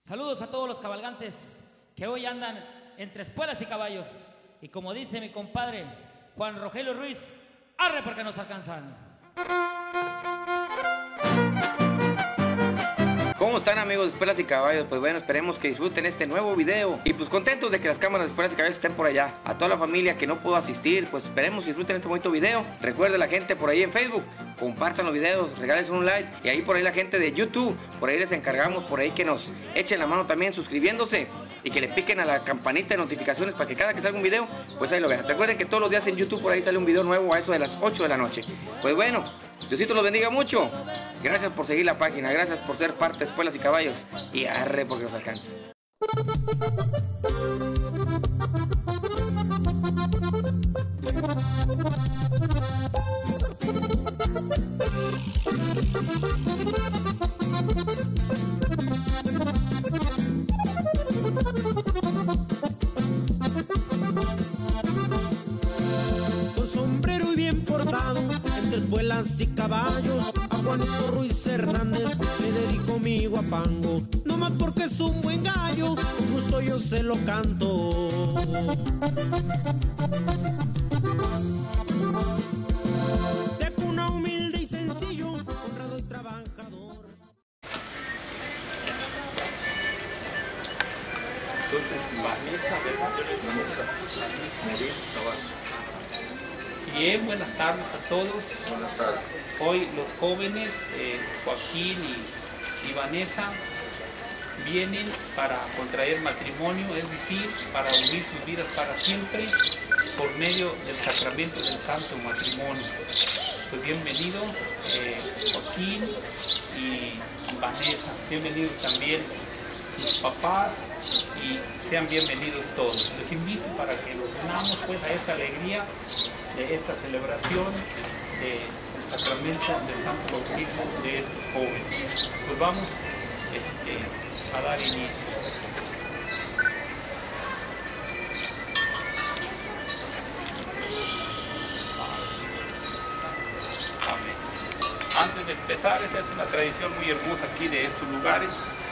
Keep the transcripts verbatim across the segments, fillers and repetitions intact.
Saludos a todos los cabalgantes que hoy andan entre espuelas y caballos. Y como dice mi compadre Juan Rogelio Ruiz, arre porque nos alcanzan. ¿Cómo están, amigos de Espuelas y Caballos? Pues bueno, esperemos que disfruten este nuevo video. Y pues contentos de que las cámaras de Espuelas y Caballos estén por allá. A toda la familia que no pudo asistir, pues esperemos que disfruten este bonito video. Recuerden la gente por ahí en Facebook, compartan los videos, regalen un like. Y ahí por ahí la gente de YouTube, por ahí les encargamos, por ahí que nos echen la mano también suscribiéndose. Y que le piquen a la campanita de notificaciones para que cada que salga un video, pues ahí lo vean. Recuerden que todos los días en YouTube por ahí sale un video nuevo a eso de las ocho de la noche. Pues bueno, Diosito los bendiga mucho. Gracias por seguir la página, gracias por ser parte de Espuelas y Caballos. Y arre porque nos alcanza. Con sombrero y bien portado, entre espuelas y caballos, a Juanito Ruiz Hernández le dedico mi guapango. No más porque es un buen gallo, con gusto yo se lo canto. De cuna humilde y sencillo, honrado y trabajador. Entonces, Vanessa, ¿verdad? Vanessa. Bien, buenas tardes a todos. Buenas tardes. Hoy los jóvenes, eh, Joaquín y, y Vanessa, vienen para contraer matrimonio, es decir, para unir sus vidas para siempre por medio del sacramento del santo matrimonio. Pues bienvenido eh, Joaquín y Vanessa, bienvenidos también sus papás y sean bienvenidos todos. Les invito para que nos unamos pues a esta alegría de esta celebración del sacramento del santo bautismo de estos jóvenes. Pues vamos este, a dar inicio. Amén. Antes de empezar, esa es una tradición muy hermosa aquí de estos lugares.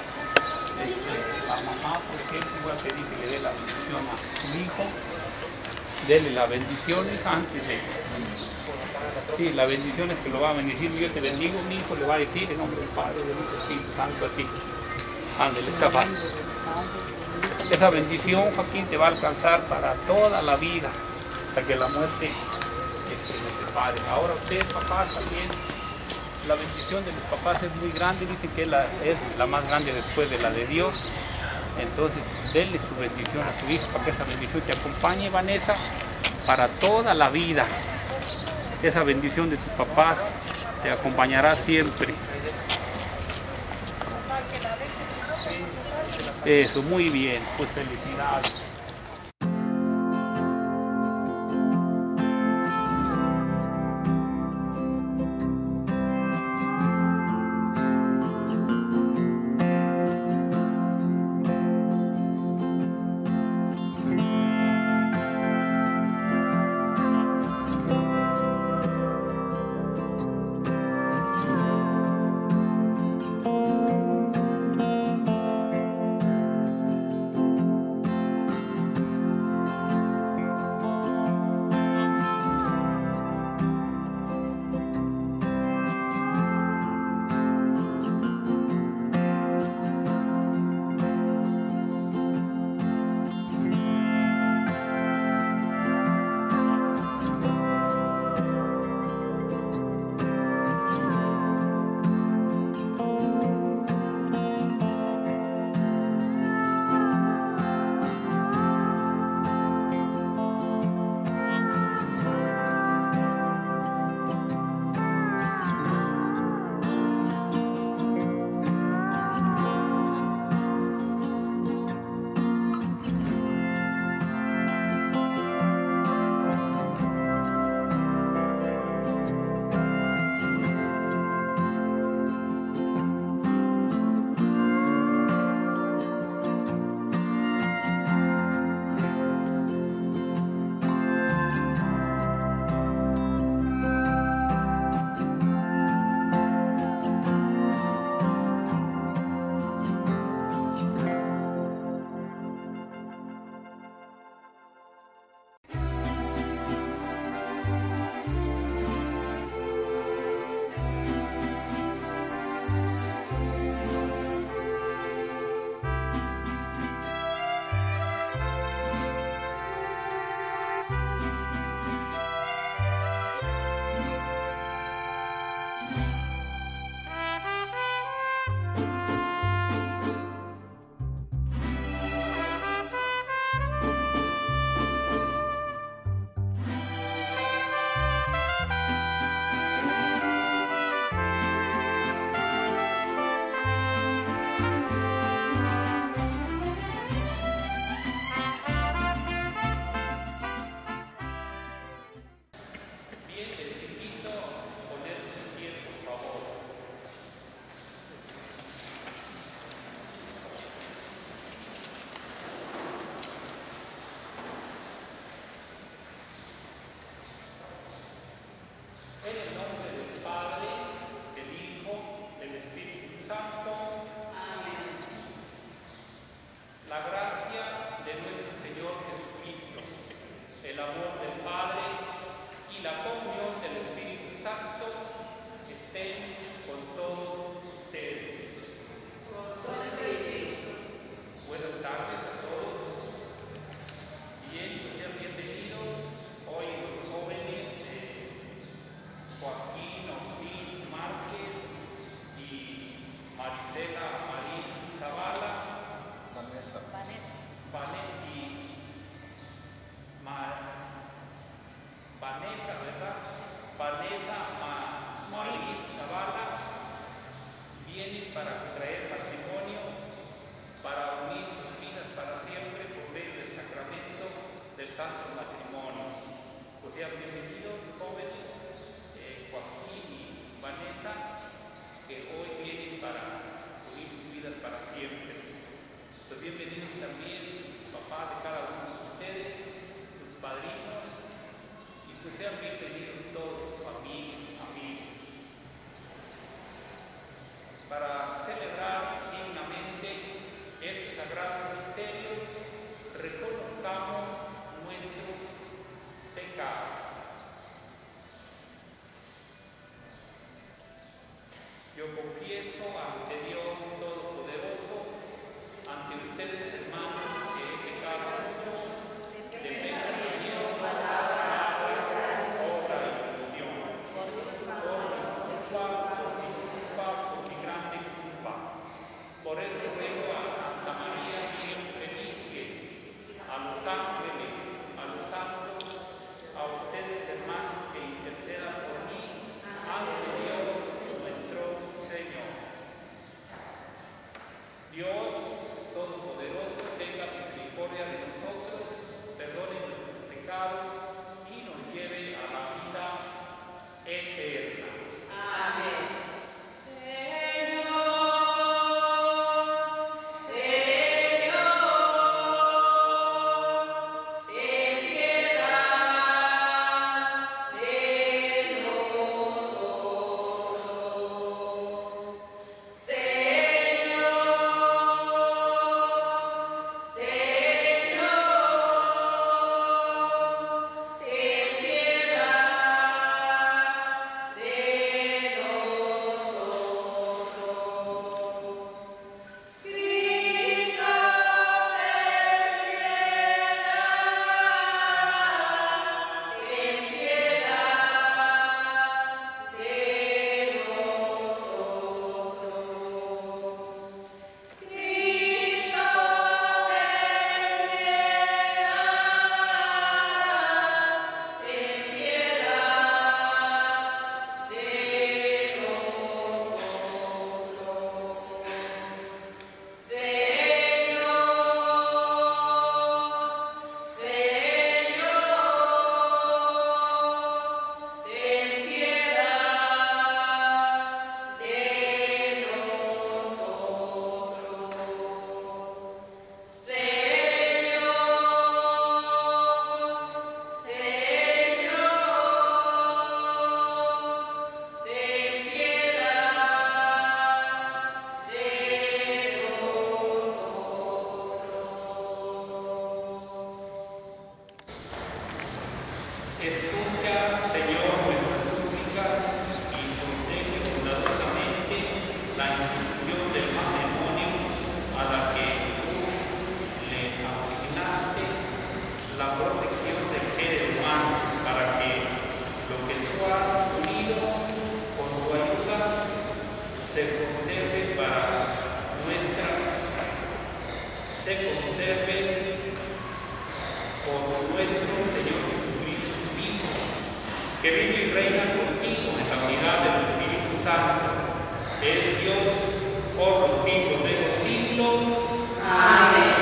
La mamá, por ejemplo, igual que dije, le dé la bendición a su hijo. Dele la bendición, hija, antes de... Sí, la bendición es que lo va a bendecir. Yo te bendigo, mi hijo le va a decir en nombre del Padre, del Hijo, del Espíritu Santo, así. Ándale, está fácil. Esa bendición, Joaquín, te va a alcanzar para toda la vida, hasta que la muerte este, nos separe. Ahora ustedes, papás, también, la bendición de los papás es muy grande, dicen que la, es la más grande después de la de Dios. Entonces, denle su bendición a su hijo para que esa bendición te acompañe, Vanessa, para toda la vida. Esa bendición de tus papás te acompañará siempre. Eso, muy bien, pues felicidades. siempre. Pues bienvenidos también los papás de cada uno de ustedes, sus padrinos, y pues sean bienvenidos todos, familia, amigos. Para celebrar dignamente estos sagrados misterios, reconozcamos nuestros pecados. Yo confieso ante Dios Todopoderoso, ante ustedes, hermanos, que he pecado mucho, de pensamiento, palabra, obra y omisión, por mi culpa, por mi culpa, por mi grande culpa. Por eso ruego a Santa María, siempre Virgen, a los ángeles, a los santos, a ustedes, hermanos, que intercedan por mí ante Dios nuestro Señor. Dios Todopoderoso, tenga misericordia de nosotros, perdone nuestros pecados y nos lleve a la vida eterna. Amén. Escucha, Señor, nuestras súplicas y protege cuidadosamente la institución del matrimonio a la que tú le asignaste la protección del género humano, para que lo que tú has unido con tu ayuda se conserve para nuestra, se conserve por nuestro Señor Jesucristo, tu Hijo, que vive y reina contigo en la unidad del Espíritu Santo. Es Dios por los siglos de los siglos. Amén.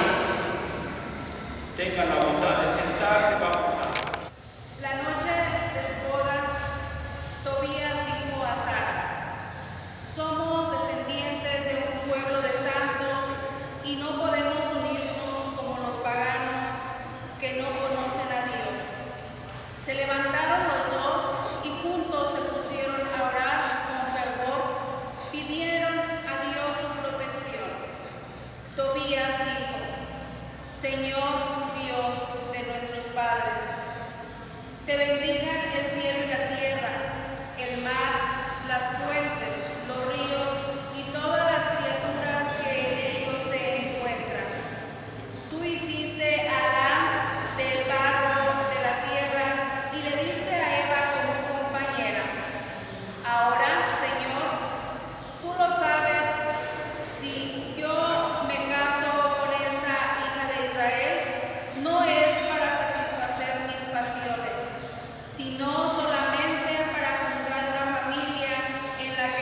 Tenga la bondad de sentarse, vamos a... La noche de su boda, Tobías dijo a Sara: somos descendientes de un pueblo de santos y no podemos unirnos como los paganos que no conocen a Dios. Se levantaron los dos y juntos se pusieron a orar con fervor, pidieron a Dios su protección. Tobías dijo: Señor Dios de nuestros padres, te bendigan el cielo y la tierra, el mar, las fuentes, los ríos y todas las criaturas que en ellos se encuentran. Tú hiciste a Adán del barro de la tierra y le diste a Eva como compañera. Ahora, Señor, tú lo sabes, si yo me caso con esta hija de Israel, no es para satisfacer mis pasiones, sino solamente para fundar una familia en la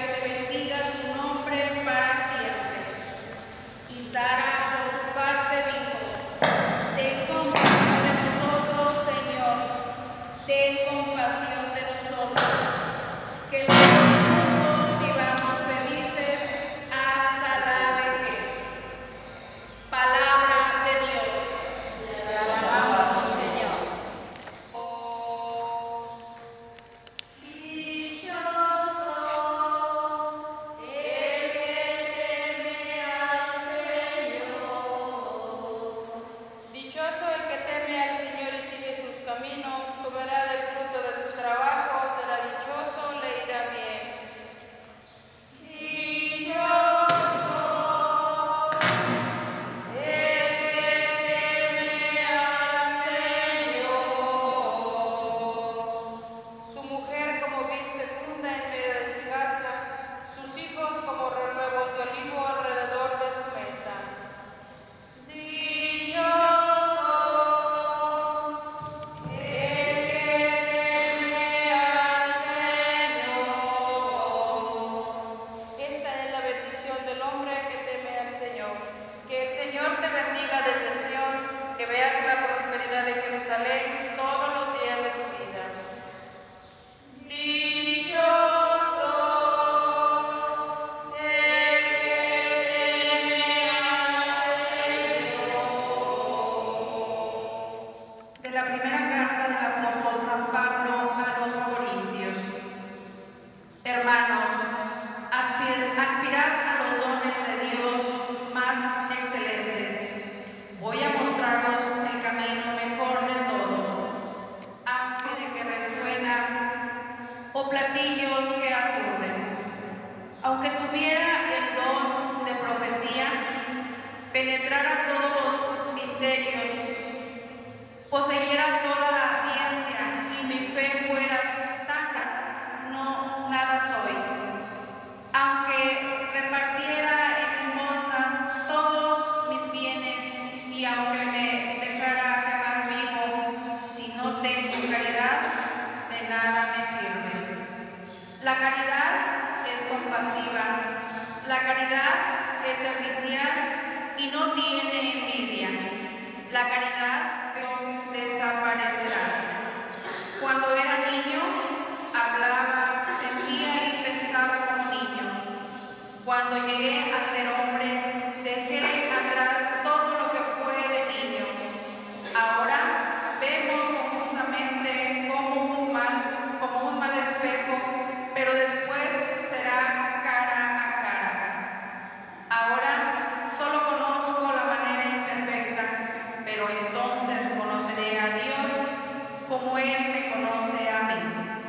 penetrara todos los misterios, poseyera toda la ciencia y mi fe fuera tanta, no nada soy. Aunque repartiera en limosna todos mis bienes y aunque me dejara quemar vivo, si no tengo caridad, de nada me sirve. La caridad es compasiva, la caridad es servicial y no tiene envidia. La caridad no desaparecerá. Cuando era niño, hablaba, sentía y pensaba como niño. Cuando llegué a ser hombre, dejé atrás todo lo que fue de niño. Ahora vemos confusamente como un mal, como un mal espejo, pero después será cara a cara. Ahora solo conozco la manera imperfecta, pero entonces conoceré a Dios como Él me conoce a mí.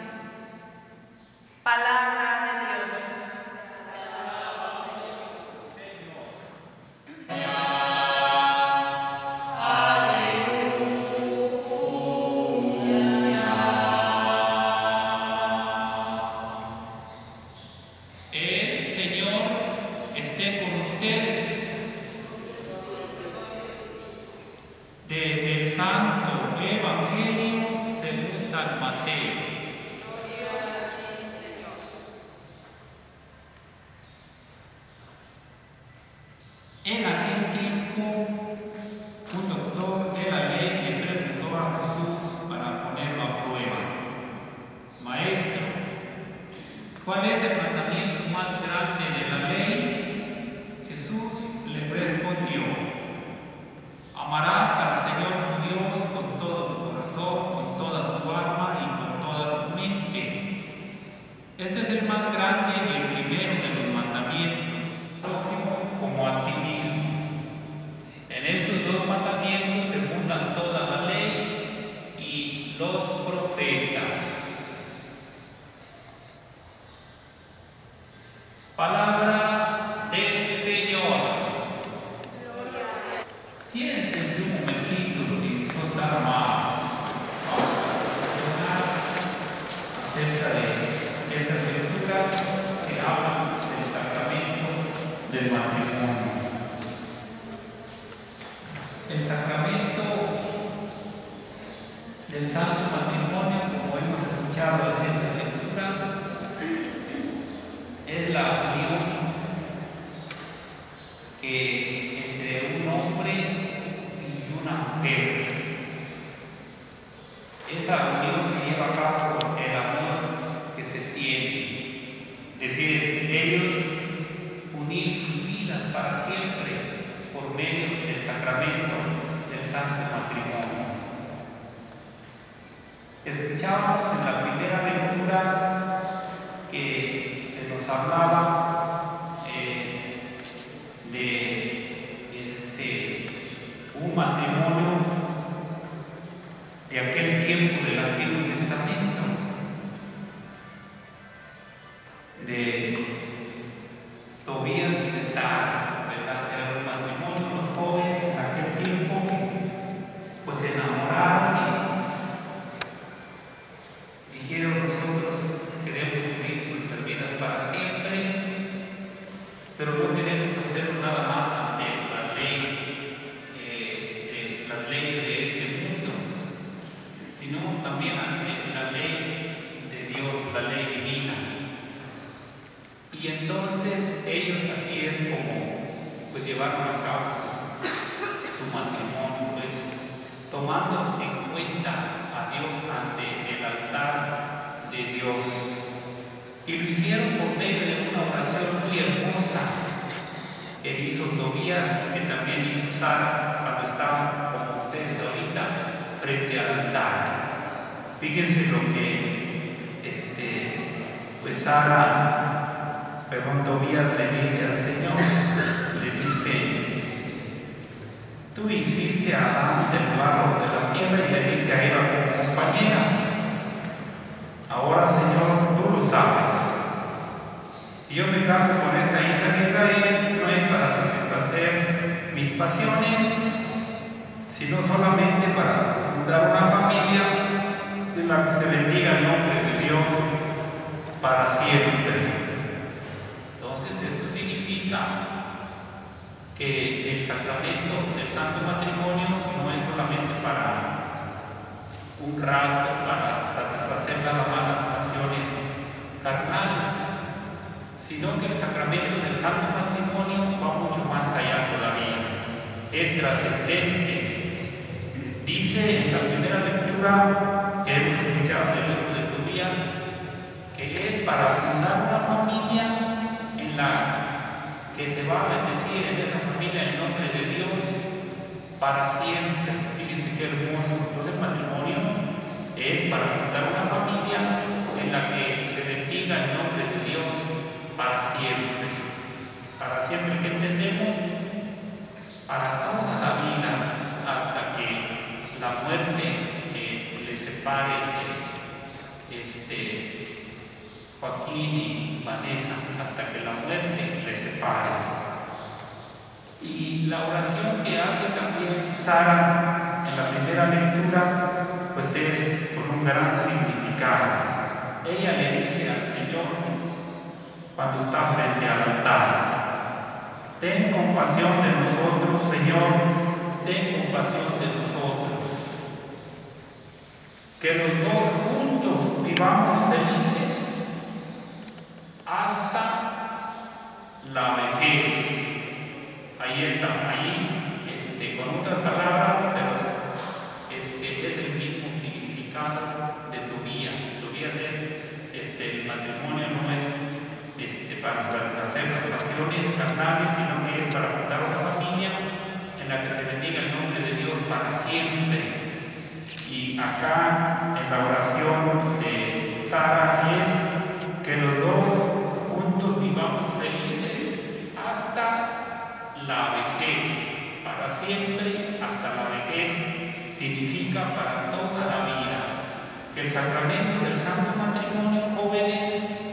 Palabra de Dios. El Señor esté con ustedes. Del Santo Evangelio según San Mateo. En aquel tiempo, un doctor de la ley le preguntó a Jesús para ponerlo a prueba: Maestro, ¿cuál es el mandamiento más grande de la ley? Jesús le respondió: amarás al Señor tu Dios con todo tu corazón, con toda tu alma y con toda tu mente. Este es el más grande y el primero de los mandamientos, como a ti mismo. En esos dos mandamientos se fundan toda la ley y los profetas. Palabra del Señor. Siéntense un momentito si sos armados. Vamos a reflexionar acerca de estas lecturas que hablan del sacramento del matrimonio. El sacramento del santo matrimonio, como hemos escuchado en estas lecturas, es la unión que entre un hombre y una mujer. Esa unión se lleva a cabo por el amor que se tiene. Es decir, ellos unir sus vidas para siempre por medio del sacramento del santo matrimonio. Escuchamos en la primera lectura que se nos hablaba eh, de este, un matrimonio de aquel tiempo del Antiguo Testamento, de Tobías y de Sara, ¿verdad? Eran un matrimonio, los jóvenes en aquel tiempo, pues se enamoraron y dijeron: nosotros queremos vivir nuestras vidas para siempre, pero no queremos hacerlo nada más ante la ley, eh, de, las leyes de este mundo, sino también ante la ley de Dios, la ley divina. Y entonces ellos, así es como pues llevaron a cabo su matrimonio, pues tomando en cuenta a Dios ante el altar de Dios. Y lo hicieron por medio de una oración muy hermosa que hizo Tobías y que también hizo Sara cuando estaban, como ustedes ahorita, frente al altar. Fíjense lo que este, pues Sara, perdón, Tobías le dice al Señor, le dice: tú hiciste a Adán del barro de la tierra y le diste a Eva como compañera. Ahora, Señor, tú lo sabes. Y yo me caso con esta hija de Israel, no es para satisfacer mis pasiones, sino solamente para fundar una familia en la que se bendiga el nombre de Dios para siempre. Entonces esto significa que el sacramento del santo matrimonio no es solamente para un rato, para satisfacer las malas pasiones carnales, sino que el sacramento del santo matrimonio va mucho más allá todavía, es trascendente. Dice en la primera lectura que hemos escuchado del libro de Tobías que es para fundar una familia en la que se va a bendecir en esa familia el nombre de Dios para siempre. Fíjense qué hermoso. Entonces el matrimonio es para fundar una familia en la que se bendiga el nombre de Dios para siempre. Para siempre, ¿qué entendemos? Para toda la vida, hasta que la muerte eh, le separe este, Joaquín y Vanessa, hasta que la muerte le separe. Y la oración que hace también Sara en la primera lectura, pues es con un gran significado. Ella le dice al Señor, cuando está frente al altar: ten compasión de nosotros, Señor, ten compasión de nosotros. Que los dos juntos vivamos felices hasta la vejez. Ahí está, ahí, este, con otras palabras, pero este, es el mismo significado de Tobías. Tobías es, este, el matrimonio no es este, para satisfacer las pasiones carnales, sino que es para fundar una familia en la que se bendiga el nombre de Dios para siempre. Y acá en la oración de Sara es que los dos juntos vivamos felices hasta la vejez. Para siempre, hasta la vejez, significa para toda la vida. Que el sacramento del santo matrimonio, jóvenes,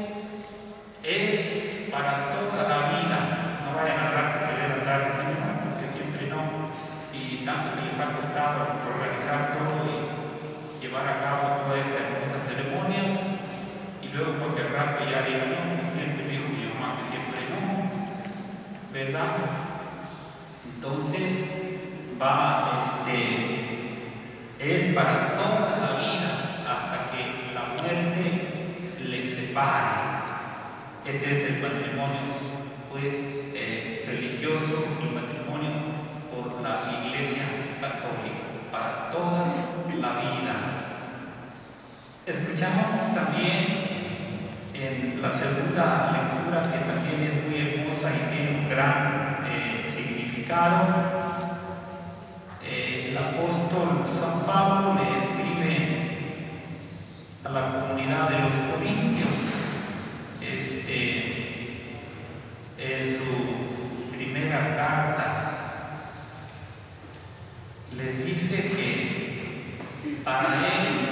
es para toda la vida. No vayan a hablar de querer andar de señora, porque siempre no. Y tanto que les ha costado organizar todo y llevar a cabo toda esta hermosa ceremonia, y luego porque el rato ya diga, no, que siempre dijo mi mamá que siempre no, ¿verdad? Entonces va, este, es para toda la vida hasta que la muerte les separe. Ese es el matrimonio, pues, eh, religioso, el matrimonio por la Iglesia Católica, para toda la vida. Escuchamos también en la segunda lectura, que también es muy hermosa y tiene un gran eh, significado. Eh, el apóstol San Pablo le escribe a la comunidad de los Corintios, este, en su primera carta, les dice que para él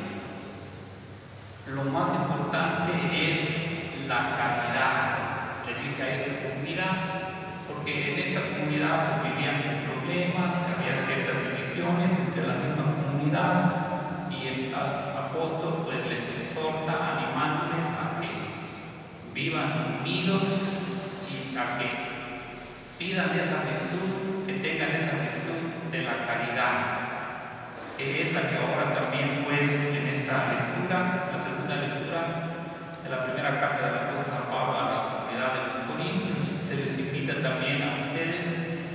lo más importante es la caridad. Le dice a esta comunidad, porque en esta comunidad pues, vivían problemas, había ciertas divisiones entre la misma comunidad, y el apóstol pues les exhorta animándoles a que vivan unidos y a que pidan esa virtud, que tengan esa virtud de la caridad, que es la que ahora también pues en esta lectura, la segunda lectura de la primera carta del apóstol San Pablo a la comunidad de los Corintios, se les invita también a ustedes,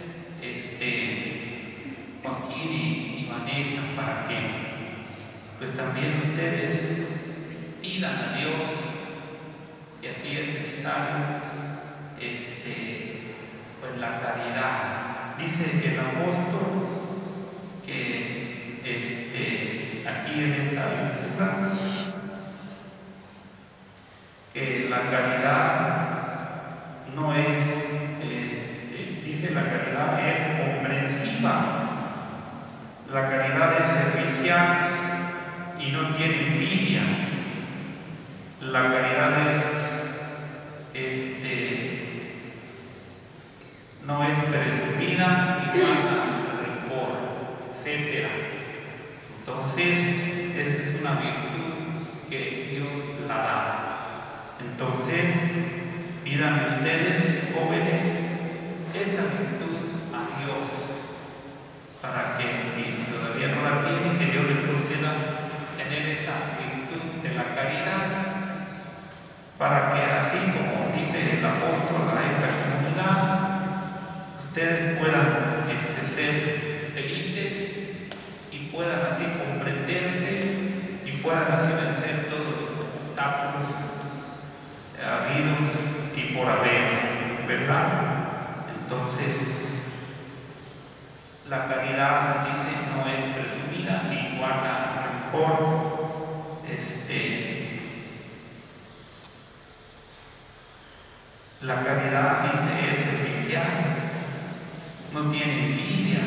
este, Joaquín y, y Vanessa, para que pues también ustedes pidan a Dios, si así es necesario, este, pues la caridad. Dice el apóstol que este, aquí en esta lectura, que la caridad no es, eh, dice la caridad es comprensiva, la caridad es servicial y no tiene envidia, la caridad es, este, no es presumida Entonces, pidan ustedes, jóvenes, esta virtud a Dios, para que si todavía no la tienen, que Dios les conceda tener esta virtud de la caridad, para que así como dice el apóstol a esta comunidad, ustedes puedan este, ser felices y puedan así comprenderse y puedan así vencer todos los obstáculos habidos y por haber, ¿verdad? Entonces, la caridad, dice, no es presumida ni guarda rencor. Este, la caridad, dice, es servicial, no tiene envidia,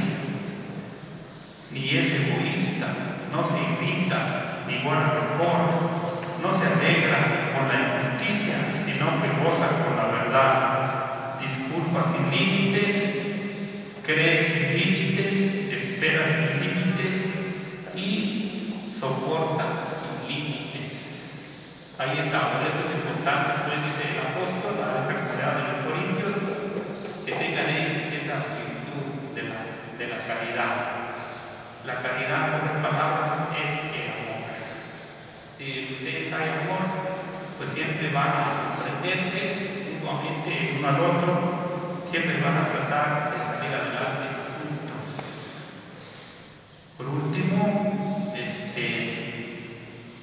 ni es egoísta, no se irrita, ni guarda rencor, no se alegra con la injusticia, sino que goza con la verdad, disculpa sin límites, cree sin límites, espera sin límites y soporta sin límites. Ahí está, por eso es importante, pues dice el apóstol a esta comunidad de los Corintios, que tengan ellos esa virtud de la, de la caridad. La caridad, por las palabras, es el amor. Si ustedes hay amor, pues siempre van a comprenderse mutuamente uno al otro, siempre van a tratar de salir adelante juntos. Por último, este,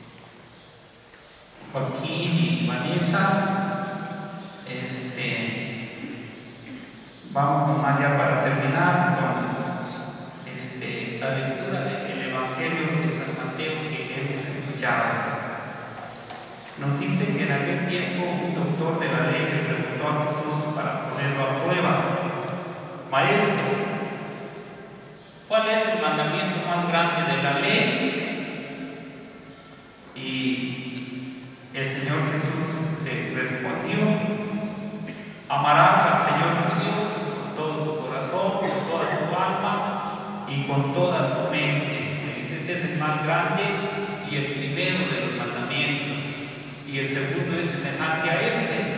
Joaquín y Vanessa, este, vamos nomás ya para terminar con este, la lectura del Evangelio de San Mateo que hemos escuchado. Nos dice que en aquel tiempo un doctor de la ley le preguntó a Jesús para ponerlo a prueba: Maestro, ¿cuál es el mandamiento más grande de la ley? Y el Señor Jesús le respondió: amarás al Señor tu Dios con todo tu corazón, con toda tu alma y con toda tu mente. Este es el más grande y el primero de los mandamientos. Y el segundo es semejante a este: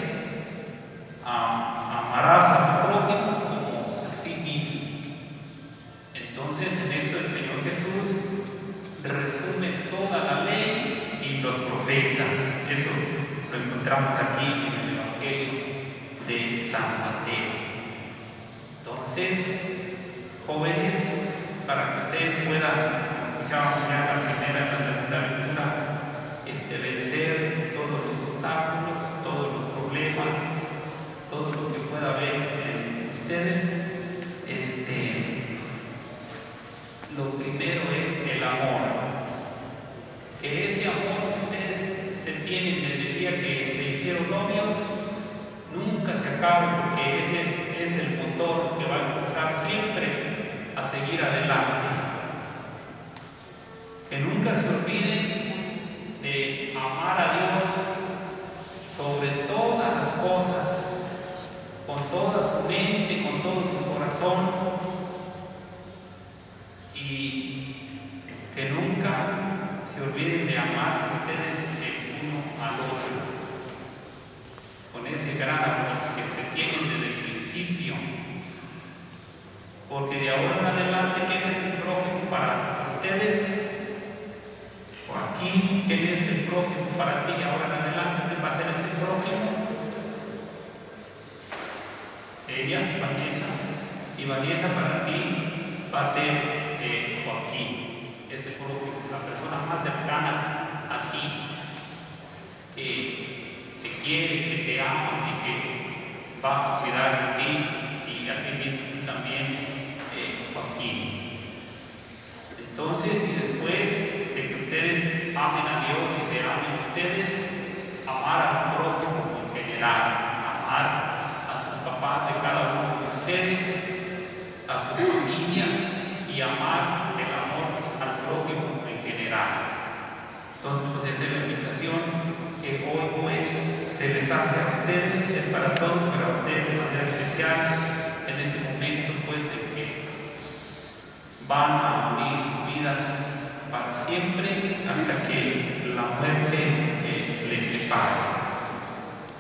amarás a tu prójimo como a sí mismo. Entonces, en esto el Señor Jesús resume toda la ley y los profetas. Eso lo encontramos aquí en el Evangelio de San Mateo. Entonces, jóvenes, para que ustedes puedan, escuchamos ya la primera y la segunda lectura, este, vencer todos los obstáculos, todos los problemas, todo lo que pueda haber en ustedes. Este, lo primero es el amor. Que ese amor que ustedes se tienen desde el día que se hicieron novios nunca se acabe, porque ese es el motor que va a impulsar siempre a seguir adelante. Que nunca se olviden de amar a Dios sobre todas las cosas, con toda su mente, con todo su corazón, y que nunca se olviden de amar ustedes el uno al otro, con ese gran amor que se tienen desde el principio, porque de ahora en adelante, ¿quién es el prójimo para ustedes? Joaquín, ¿quién es el prójimo para ti ahora en adelante? ¿Quién va a ser ese prójimo? Ella, Vanessa. Y Vanessa para ti va a ser eh, Joaquín, ese prójimo, la persona más cercana a ti, que te quiere, que te ama y que va a cuidar de ti, y así mismo también eh, Joaquín. Entonces, y después de que ustedes amen a Dios y se amen ustedes, amar al prójimo en general, amar a sus papás de cada uno de ustedes, a sus familias, y amar el amor al prójimo en general. Entonces, pues esa es la invitación que hoy pues se les hace a ustedes, es para todos, pero a ustedes de manera especial en este momento pues de que van a unir sus vidas para siempre hasta que la muerte eh, les separe.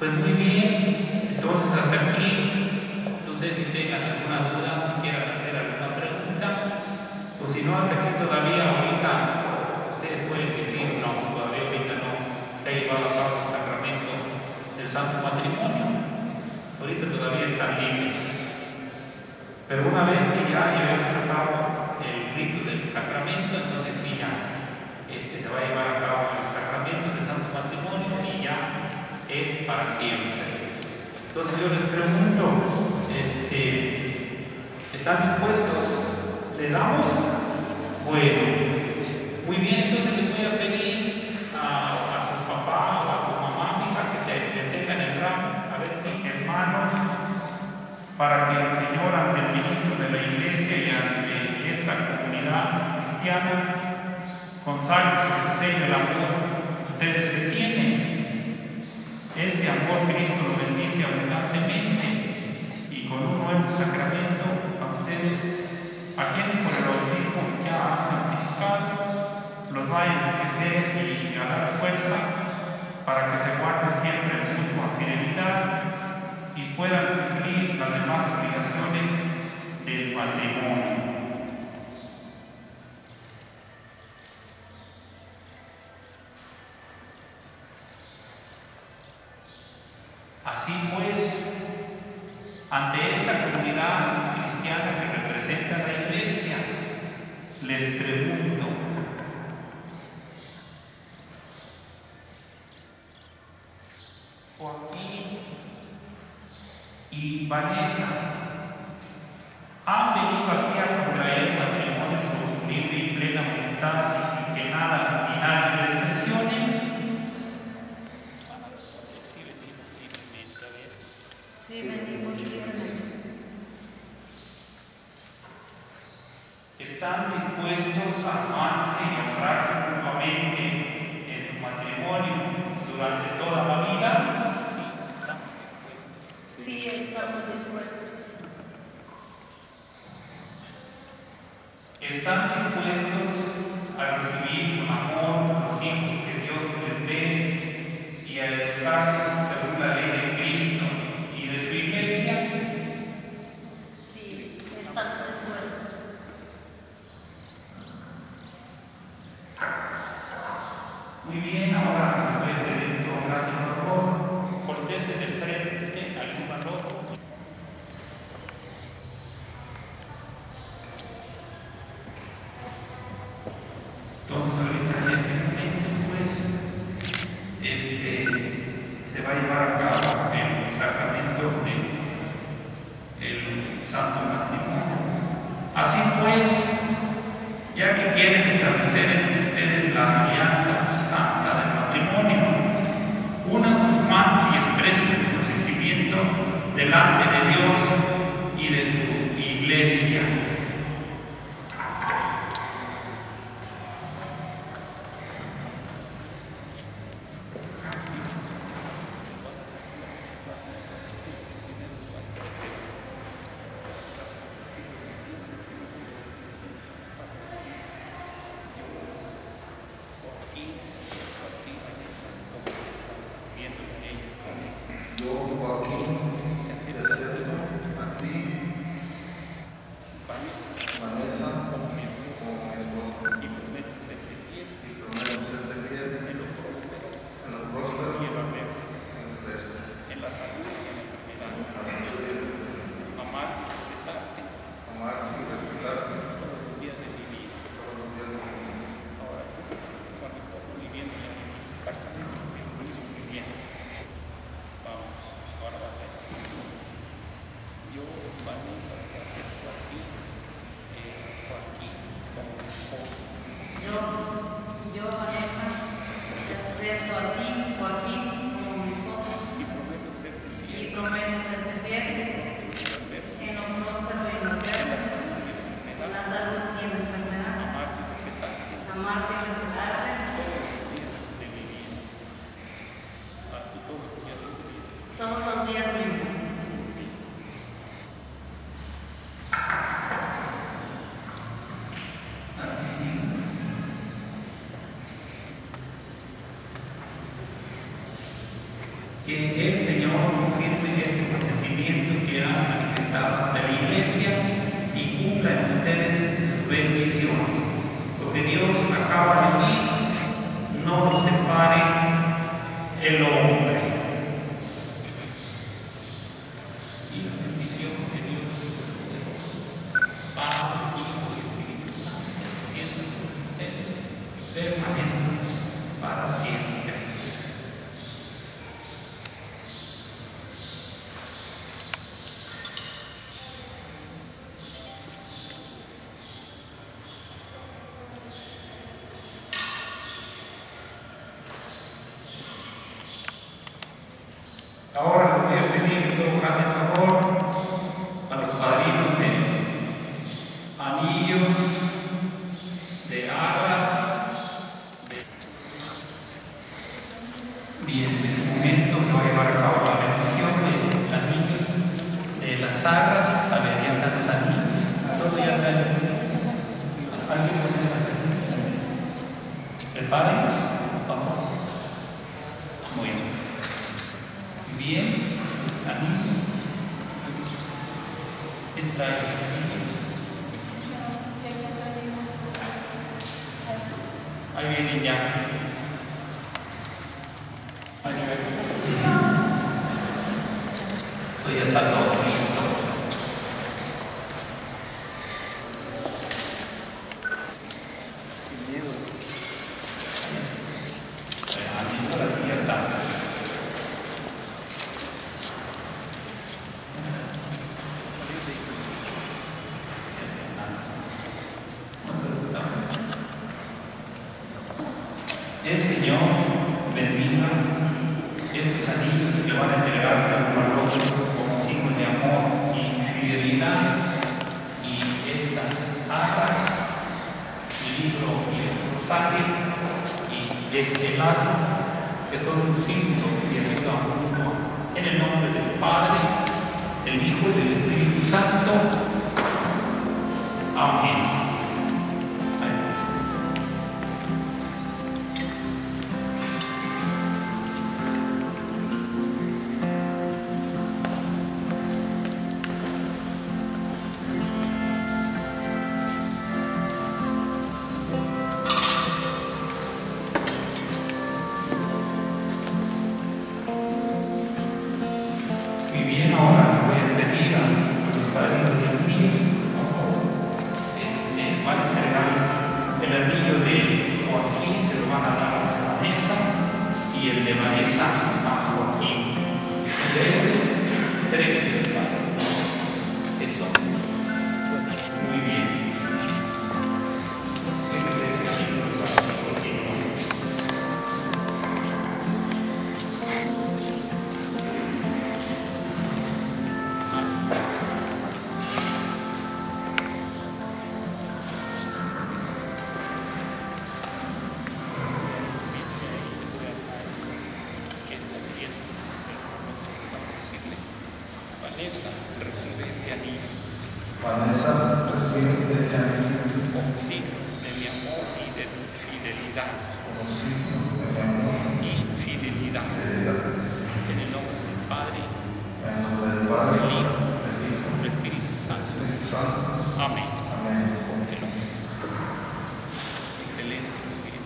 Pues muy bien, entonces hasta aquí, no sé si tengan alguna duda, si quieran hacer alguna pregunta, o si no, hasta aquí todavía ahorita ustedes pueden decir, no, todavía ahorita no se ha llevado a cabo el sacramento del santo matrimonio, ahorita todavía están libres. Pero una vez que ya llevemos a cabo el rito del sacramento, entonces sí ya este, se va a llevar a cabo el sacramento del santo matrimonio y ya es para siempre. Entonces yo les pregunto, este, ¿están dispuestos? ¿Le damos? Bueno, muy bien, entonces les voy a pedir a, a su papá o a tu mamá, mija, que te, te tengan el ramo, a ver, hermanos, para que el Señor, ante el ministro de la Iglesia y ante esta comunidad cristiana, consagre con su sello el amor que ustedes se tienen. Este amor Cristo lo bendice abundantemente y con un nuevo sacramento a ustedes, a quienes por el bautismo ya han santificado, los va a enriquecer y a dar fuerza para que se guarden siempre en mutua fidelidad y puedan cumplir las demás obligaciones del matrimonio. Así pues, ante esta comunidad cristiana que representa la Iglesia, les pregunto, Joaquín y Vanessa, ¿han venido aquí a contraer matrimonio por su libre y plena voluntad y sin que nada ni nadie les presione? Sí, venimos libremente. ¿Están dispuestos a amarse y honrarse mutuamente en su matrimonio durante toda la vida? Sí, estamos dispuestos. ¿Están dispuestos a recibir con amor los hijos que Dios les dé y a educarlos según la ley de Cristo y de su Iglesia? Sí, estamos dispuestos. Muy bien, ahora les voy a pedir todo un rato, por favor, cortese de frente al uno al otro. Entonces ahorita en este momento pues este, se va a llevar a cabo el sacramento del santo matrimonio. Así pues, ya que quieren establecer entre ustedes la alianza santa del matrimonio, unan sus manos y expresen su consentimiento delante de Dios y de su Iglesia. Yo, Joaquín, te acepto a ti, Vanessa, como mi esposa, y prometo serte fiel en lo próspero, en lo próspero y en lo adverso, en la salud y en la enfermedad, amarte y respetarte, amarte y respetarte todos los días de mi vida, todos los días de mi vida. Ahora tú, Juan Nicolau, viviendo exactamente muy bien. Vamos, ahora vas a decir, yo, Vanessa, te acepto a ti, eh, Joaquín, como mi esposo. Yo, yo, Vanessa, te acepto a ti, Joaquín, como mi esposo. Y prometo serte fiel. Y prometo serte fiel en lo próspero y en lo adverso, en la salud y en la enfermedad. Amarte y respetarte Amarte y respetarte todos los días de mi vida. A ti todos los días de mi vida. todos los días de mi vida. Que el Señor espíritu quiera manifestar ante la iglesia y cumpla en ustedes su bendición. Lo que Dios acaba de unir, no lo separe el hombre. Y la bendición de Dios Todopoderoso, Padre, Hijo y Espíritu Santo, descienda sobre ustedes, permanezcan para siempre. Ahora les voy a pedir todo un grande favor a los padrinos de anillos, de alas, de... Bien, en este momento se va a llevar a cabo la bendición de los anillos, de las alas. A ver, ya están los anillos. ¿Dónde ya están los anillos? ¿Alguien puede hacer? ¿El padre? Vamos. Muy bien. Bien, anillos. Entra los anillos. Ahí vienen ya. Ahí vienen. Pues ya está todo listo. Sin miedo. Ahora sí ya está. El Señor bendiga estos anillos que van a entregarse al valor como signo de amor y fidelidad, y estas alas, el libro y el rosario, y este lazo, que son un signo de ayuda mutua. En el nombre del Padre, del Hijo y del Espíritu Santo. Amén. Vanessa, recibe este anillo. Vanessa, recibe este anillo. Como signo de mi amor y de mi fidelidad. Como signo de mi amor y fidelidad. fidelidad. En el nombre del Padre, en el nombre del Padre, del Hijo, del Hijo, del Espíritu Santo. Espíritu Santo. Amén. Amén. Excelente. Excelente, muy bien.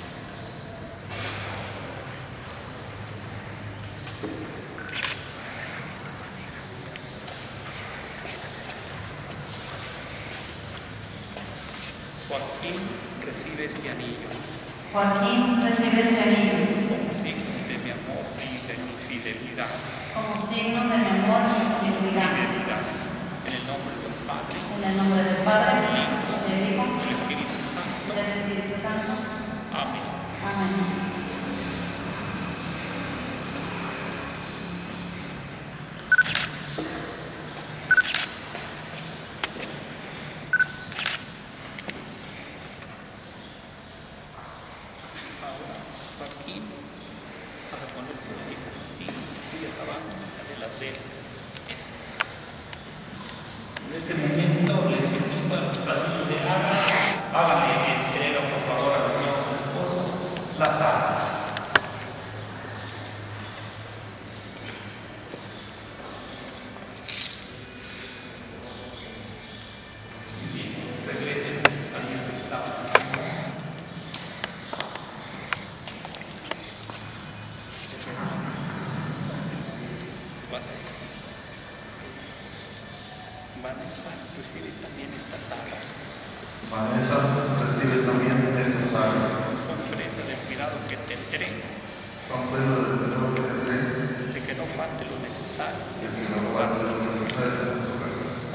Joaquín recibe este anillo. Joaquín recibe este anillo Como signo de mi amor y de mi fidelidad. como signo de mi amor y fidelidad. Fidelidad. En el nombre del Padre, En el nombre del Padre, del Hijo, del Hijo, del Espíritu Santo. del Espíritu Santo. Amén. Amén. Ahora, Joaquín, vas a poner tus manitas así, tuyas abajo, de las de esas. En este momento les invito a los Vanessa recibe también estas áreas. Son prenda del cuidado que tendré, Son prenda del cuidado que tendré, de que no falte lo necesario y que no falte lo necesario en nuestro hogar.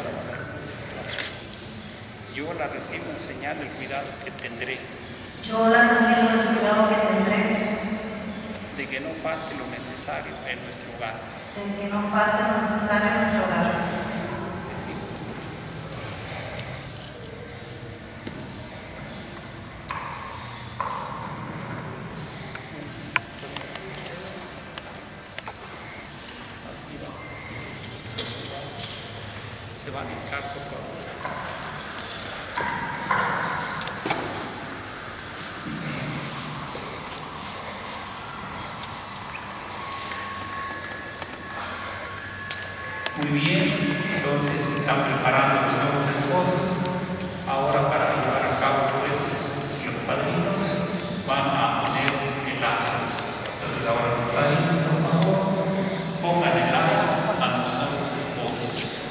Yo la recibo en señal del cuidado que tendré, Yo la recibo del cuidado que tendré, de que no falte lo necesario en nuestro hogar. de que no falte lo necesario en nuestro hogar. Decimos. Se van a hincar, por favor. Muy bien, entonces se están preparando los nuevos esposos. Ahora para llevar a cabo pues, los padrinos van a poner el lazo. Entonces ahora los padrinos, por favor, pongan el lazo a los nuevos esposos.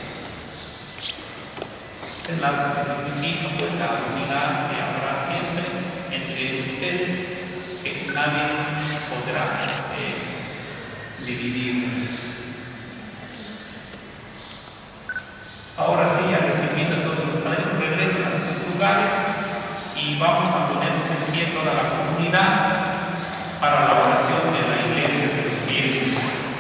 El lazo que significa pues la unidad que habrá siempre entre ustedes, que nadie podrá eh, dividirlos. Ahora sí, ya recibiendo a todos los padrinos, regresen a sus lugares y vamos a ponernos en pie toda la comunidad para la oración de la iglesia de los fieles.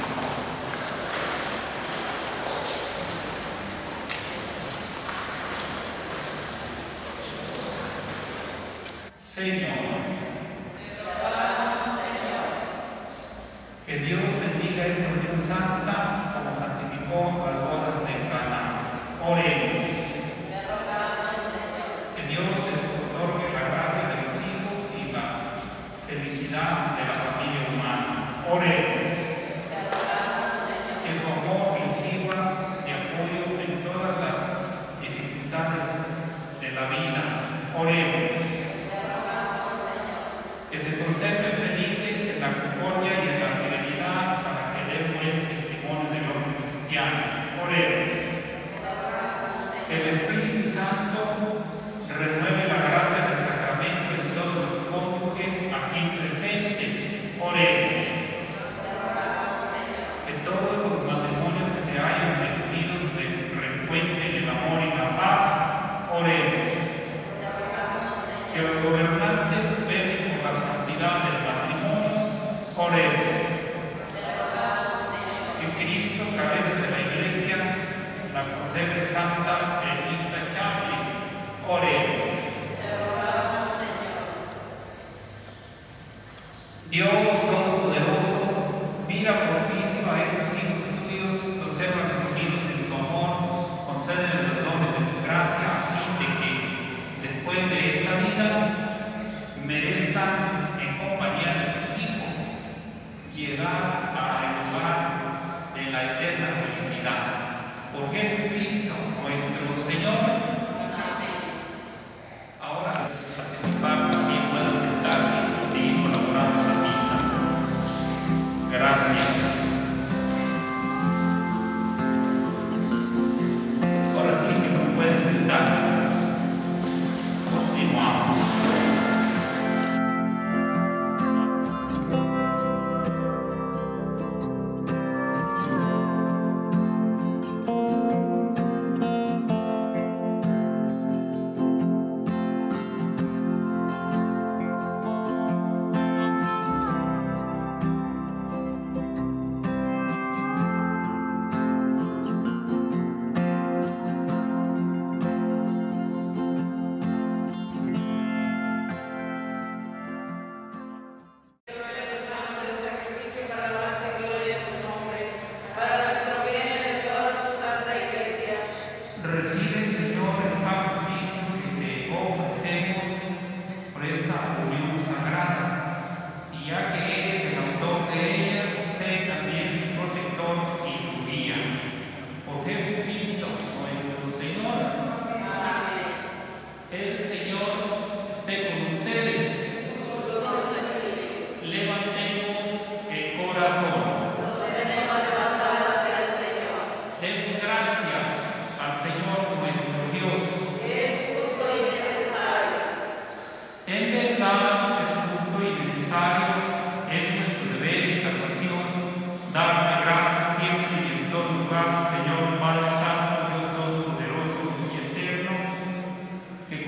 Señor, que Dios bendiga esta unión santa como santificó al bodas de Caná. Oremos. Que Dios les otorgue la gracia de los hijos y la felicidad de la familia humana. Oremos. Que su amor les sirva de apoyo en todas las dificultades de la vida. Oremos. Que se conserven felices en la concordia y en la fidelidad para que den buen testimonio del hombre cristiano. Oremos. Que el Espíritu Santo renueve la gracia del sacramento en todos los cónyuges aquí presentes. Oremos. Que todos los matrimonios que se hayan decidido reencuentren el amor y la paz. Oremos. Que los gobernantes velen por la santidad del matrimonio. Oremos. Que Cristo, cabeza de la Iglesia, la conserve santa e intachable. Oremos. Dios Todopoderoso, mira propicio a estos hijos tuyos, conserva reunidos en tu amor, concédeles los dones de tu gracia, a fin de que, después de esta vida, merezcan en compañía de sus hijos llegar al lugar de la eterna felicidad. Por Jesucristo nuestro Señor. Amén. Ahora, participar también puedan sentarse y seguir colaborando en la misa.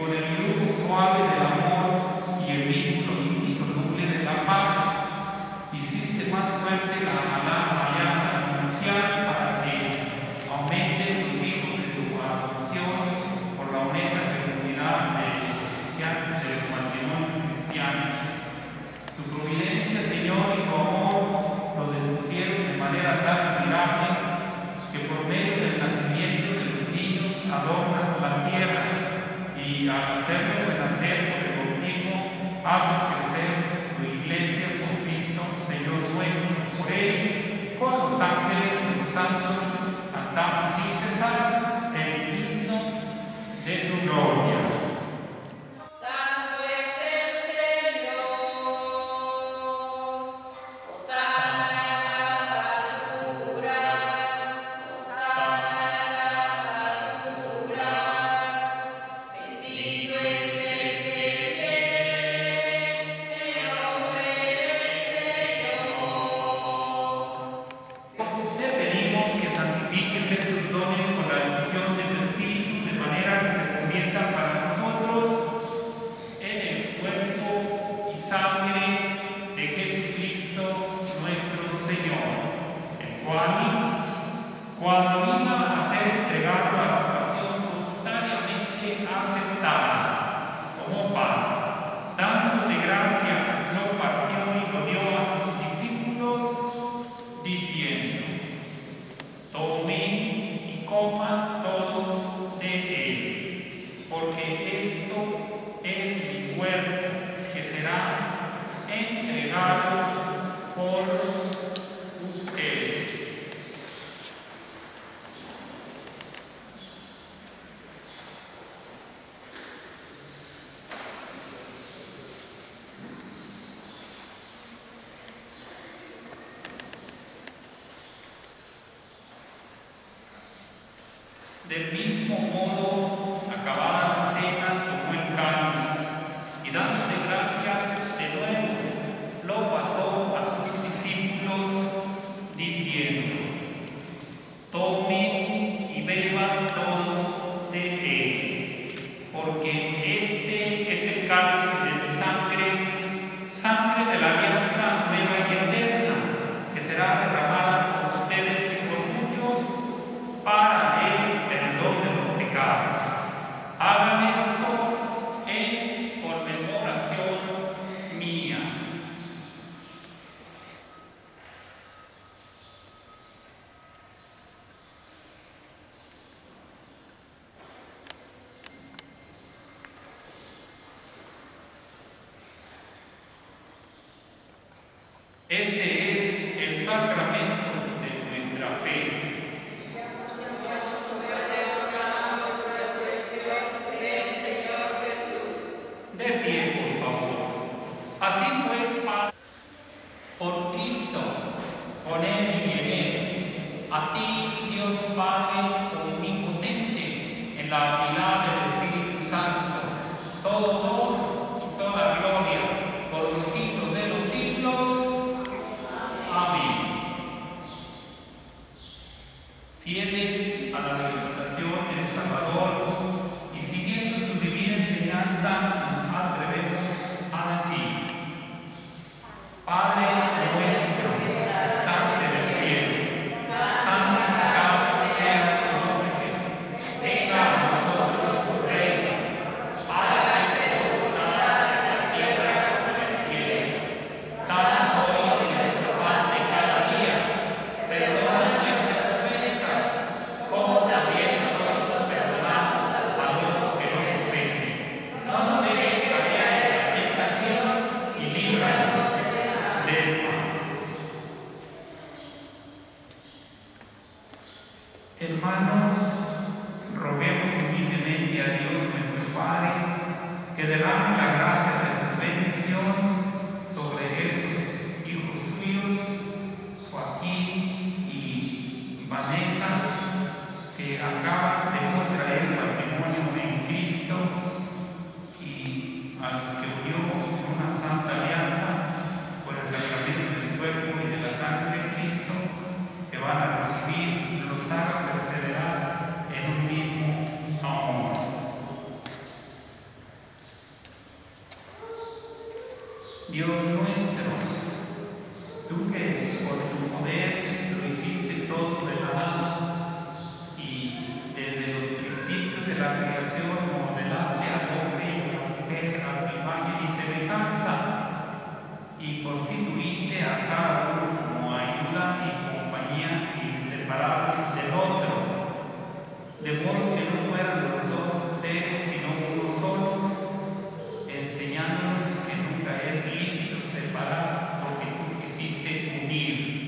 con el yugo suave del amor y el vínculo indisoluble de la paz, hiciste más fuerte la alianza nupcial para que aumenten los hijos de tu adopción por la honesta fecundidad de los cristianos, de los matrimonios cristianos. Tu providencia, Señor, y tu amor lo dispusieron de manera tan admirable que por medio del nacimiento de los niños adornas la tierra y al hacerlo renacer por el bautismo haces crecer tu iglesia por Cristo, Señor nuestro. Por él, con los ángeles y los santos, cantamos sin cesar el himno de tu gloria. Del mismo modo, acabada la cena, tomó el cáliz y dándole gracias de nuevo, lo pasó a sus discípulos, diciendo: tomen y beban todos de él, porque este es el cáliz de mi sangre, sangre de la alianza nueva y eterna, que será derramada por ustedes y por muchos para el perdón de los pecados. Hagan esto en conmemoración mía. Este es el sacramento de nuestra fe. De pie, por favor. Así pues, Padre, por Cristo, con Él y en Él, a ti, Dios Padre omnipotente, en la unidad del Espíritu Santo, todo honor y toda gloria por los siglos de los siglos. Amén. Fieles a la representación del Salvador y siguiendo su divina enseñanza, atrevemos a decir: Padre nuestro que estás en el cielo, santificado sea tu nombre, venga a nosotros tu reino, hágase tu voluntad en la tierra como en el cielo. Danos hoy nuestro pan de cada día, perdona nuestras ofensas, como también nosotros perdonamos a los que nos ofenden. No nos dejes caer en la tentación y líbranos del mal. Hermanos, roguemos humildemente a Dios nuestro Padre que derrame la gracia de su bendición sobre estos hijos suyos, Joaquín y Vanessa, que acaban de contraer matrimonio en Cristo, y a los que unió en una santa alianza por el sacramento del cuerpo y de la sangre de Cristo, que van a recibir, los haga perseverar en un mismo amor. Dios nuestro, tú que por tu poder lo hiciste todo de la mano y desde los principios de la creación modelaste al hombre y a la mujer a tu imagen y semejanza, y constituiste a cada uno como ayuda y compañía inseparables del otro, de modo que no fueran los dos seres sino uno solo, enseñándonos que nunca es lícito separar lo que tú quisiste unir.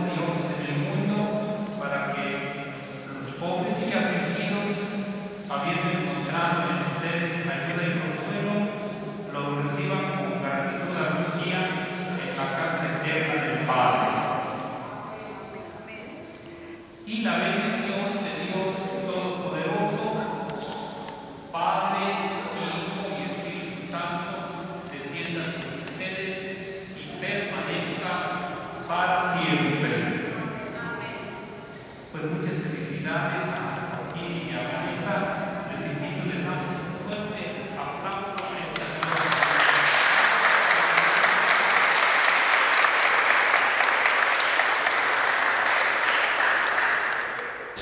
Amén.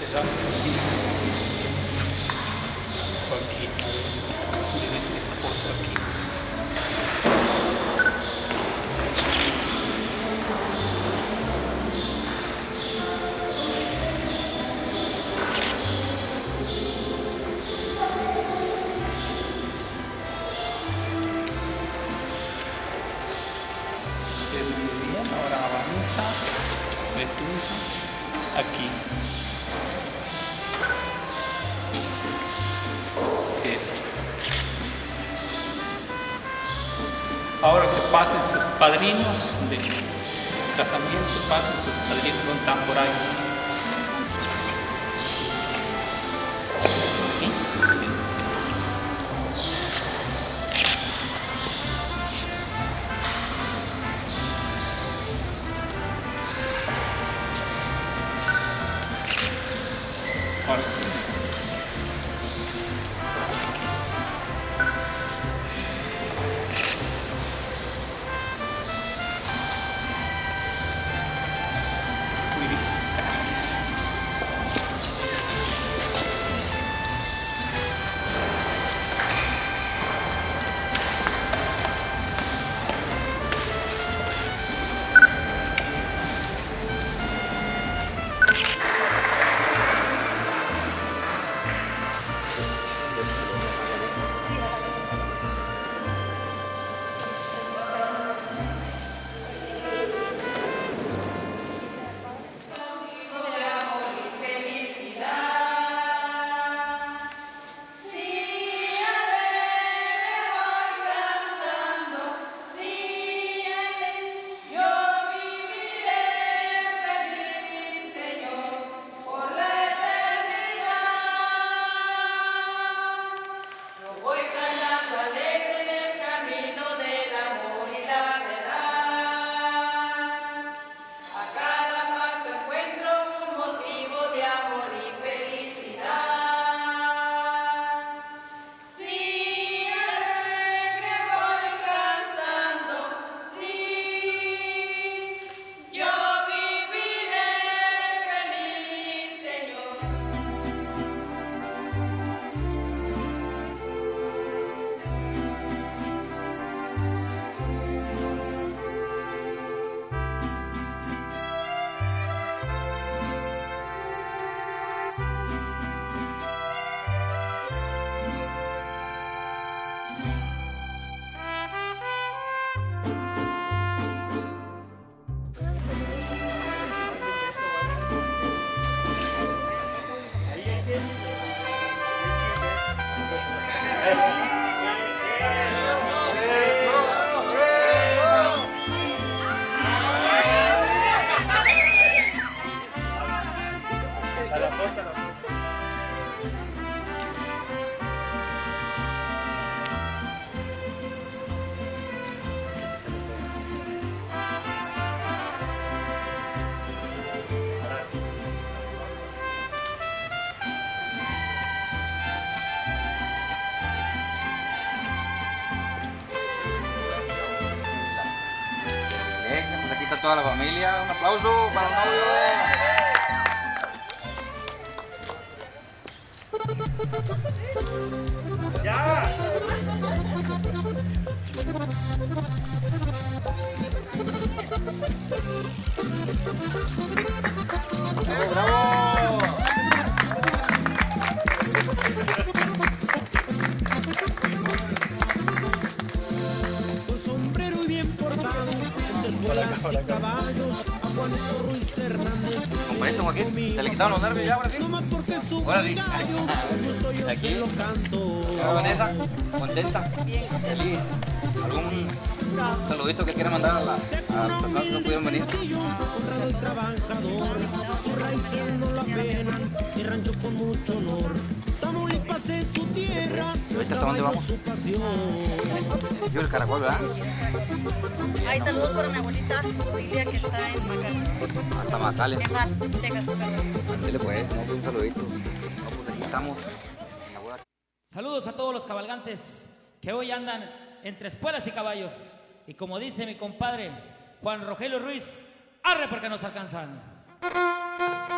empezar aquí. Aquí. Tienes mi esposo aquí. Es muy bien, ahora avanza, retusa, aquí. Eso. Ahora que pasen sus padrinos de casamiento, pasen sus padrinos con tamboray. ¿Sí? Sí. Ahora. Muy bien, gracias. Pues aquí está toda la familia. Un aplauso para el novio. ¡Ya! ¡Bravo, bravo! Con sombrero y bien portado, entre espuelas y caballos, a Juanito Ruiz Hernández. Compadrito Joaquín, ¿te le quitaron los nervios ya ahora sí? No más porque es un Ahora sí. gallo, con gusto yo Aquí. se lo canto. Hola, Vanessa, ¿contenta? Feliz. ¿Algún saludito que quiera mandar a la a las personas que no pudieron venir? Honrado y trabajador, sus raíces no la penan, mi rancho con mucho honor. Tamaulipas es su tierra, los ¿Hasta dónde caballos vamos? su pasión. Yo el caracol, ¿verdad? Ay, saludos para mi abuelita, Lilia, que está en Macal. Hasta Macales. En Macal, Texas, perdón. Dile pues, no, un saludito. No, pues aquí estamos. en la boda. Saludos a todos los cabalgantes que hoy andan entre espuelas y caballos. Y como dice mi compadre Juan Rogelio Ruiz, arre porque nos alcanzan.